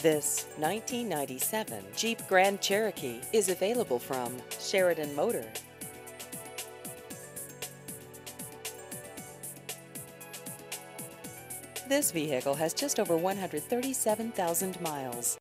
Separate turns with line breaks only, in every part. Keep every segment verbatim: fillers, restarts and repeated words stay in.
This nineteen ninety-seven Jeep Grand Cherokee is available from Sheridan Motor. This vehicle has just over one hundred thirty-seven thousand miles.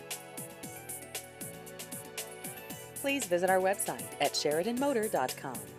Please visit our website at Sheridan Motor dot com.